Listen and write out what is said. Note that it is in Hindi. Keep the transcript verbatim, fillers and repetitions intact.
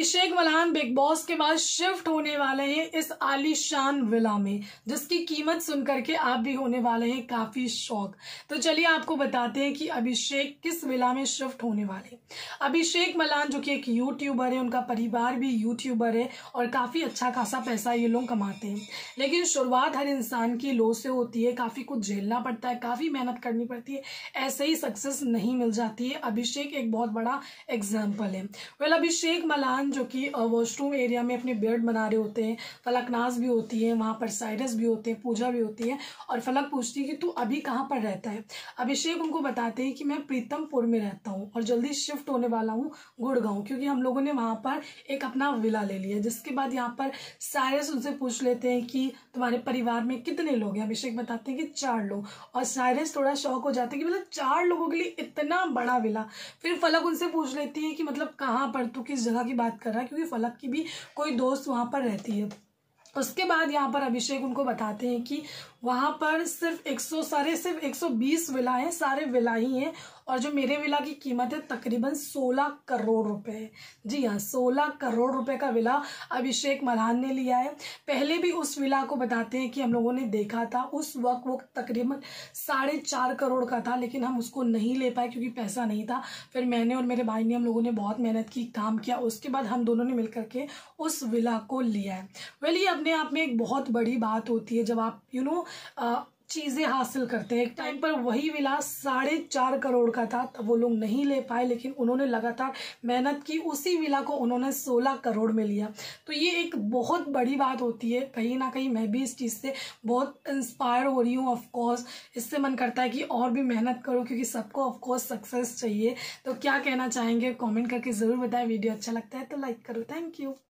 अभिषेक मल्हान बिग बॉस के बाद शिफ्ट होने वाले हैं इस आलीशान विला में, जिसकी कीमत सुनकर के आप भी होने वाले हैं काफी शौक। तो चलिए आपको बताते हैं कि अभिषेक किस विला में शिफ्ट होने वाले हैं। अभिषेक मल्हान जो कि एक यूट्यूबर है, उनका परिवार भी यूट्यूबर है और काफी अच्छा खासा पैसा ये लोग कमाते हैं। लेकिन शुरुआत हर इंसान की लो से होती है, काफी कुछ झेलना पड़ता है, काफी मेहनत करनी पड़ती है, ऐसे ही सक्सेस नहीं मिल जाती है। अभिषेक एक बहुत बड़ा एग्जाम्पल है। वेल अभिषेक मल्हान जो कि वॉशरूम एरिया में अपने बेड बना रहे होते हैं, फलकनाज भी होती है, वहां पर साइरस भी होते हैं, पूजा भी होती है और फलक पूछती है कि तू अभी कहाँ पर रहता है। अभिषेक उनको बताते हैं कि मैं प्रीतमपुर में रहता हूँ और जल्दी शिफ्ट होने वाला हूँ गुड़गांव, क्योंकि हम लोगों ने वहां पर एक अपना विला ले लिया। जिसके बाद यहाँ पर साइरस उनसे पूछ लेते हैं कि तुम्हारे परिवार में कितने लोग हैं। अभिषेक बताते हैं कि चार लोग, और साइरस थोड़ा शौक हो जाते हैं कि मतलब चार लोगों के लिए इतना बड़ा विला। फिर फलक उनसे पूछ लेती है कि मतलब कहाँ पर, तू किस जगह की बात कर रहा है, क्योंकि फलक की भी कोई दोस्त वहां पर रहती है। उसके बाद यहाँ पर अभिषेक उनको बताते हैं कि वहां पर सिर्फ एक सौ सारे सिर्फ एक सौ बीस विला हैं, सारे विला ही हैं, और जो मेरे विला की कीमत है तकरीबन सोलह करोड़ रुपए। जी हाँ, सोलह करोड़ रुपए का विला अभिषेक मल्हान ने लिया है। पहले भी उस विला को बताते हैं कि हम लोगों ने देखा था, उस वक्त वो तकरीबन साढ़े चार करोड़ का था, लेकिन हम उसको नहीं ले पाए क्योंकि पैसा नहीं था। फिर मैंने और मेरे भाई ने, हम लोगों ने बहुत मेहनत की, काम किया, उसके बाद हम दोनों ने मिलकर के उस विला को लिया है। वेल ये अपने आप में एक बहुत बड़ी बात होती है जब आप यू नो चीजें हासिल करते हैं। एक टाइम पर वही विला साढ़े चार करोड़ का था, तब वो लोग नहीं ले पाए, लेकिन उन्होंने लगातार मेहनत की, उसी विला को उन्होंने सोलह करोड़ में लिया। तो ये एक बहुत बड़ी बात होती है। कहीं ना कहीं मैं भी इस चीज से बहुत इंस्पायर हो रही हूँ। ऑफकोर्स इससे मन करता है कि और भी मेहनत करो, क्योंकि सबको ऑफकोर्स सक्सेस चाहिए। तो क्या कहना चाहेंगे कॉमेंट करके जरूर बताएं। वीडियो अच्छा लगता है तो लाइक करो। Thank you.